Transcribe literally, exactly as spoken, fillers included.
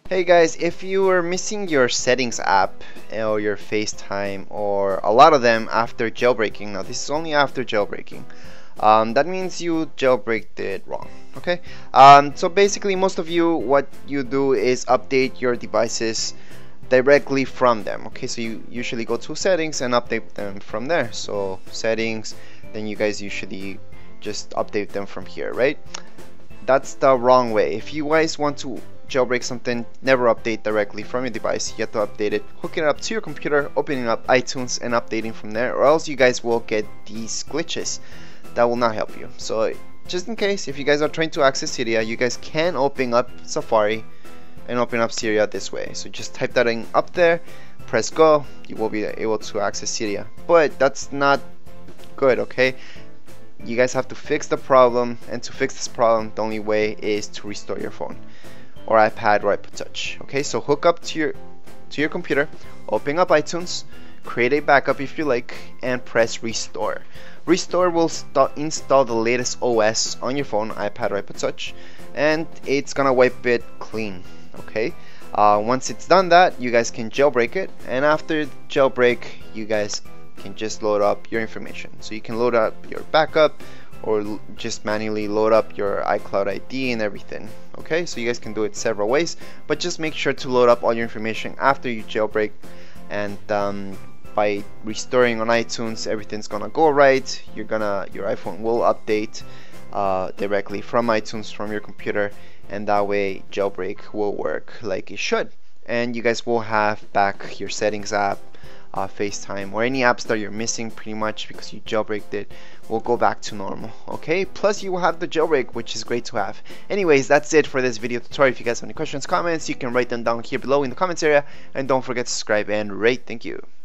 Hey guys, if you are missing your settings app or your FaceTime or a lot of them after jailbreaking, now this is only after jailbreaking, um, that means you jailbreaked it wrong. Okay, um, so basically most of you, what you do is update your devices directly from them. Okay, so you usually go to settings and update them from there. So settings, then you guys usually just update them from here, right? That's the wrong way. If you guys want to jailbreak something, never update directly from your device. You have to update it, hooking it up to your computer, opening up iTunes and updating from there, or else you guys will get these glitches that will not help you. So just in case, if you guys are trying to access Cydia, you guys can open up Safari and open up Cydia this way. So just type that in up there, press go, you will be able to access Cydia. But that's not good, okay? You guys have to fix the problem, and to fix this problem, the only way is to restore your phone or iPad or iPod Touch. Okay, so hook up to your to your computer, open up iTunes, create a backup if you like, and press restore. Restore will install the latest O S on your phone, iPad or iPod Touch, and it's gonna wipe it clean. Okay, uh, once it's done that, you guys can jailbreak it, and after jailbreak, you guys can just load up your information. So you can load up your backup or just manually load up your iCloud I D and everything. Okay, so you guys can do it several ways, but just make sure to load up all your information after you jailbreak, and um, by restoring on iTunes, everything's gonna go right. You're gonna your iPhone will update uh, directly from iTunes from your computer, and that way jailbreak will work like it should, and you guys will have back your settings app, Uh, FaceTime, or any apps that you're missing pretty much because you jailbreaked it will go back to normal. Okay, plus you will have the jailbreak, which is great to have. Anyways, that's it for this video tutorial. If you guys have any questions, comments, you can write them down here below in the comments area, and don't forget to subscribe and rate. Thank you.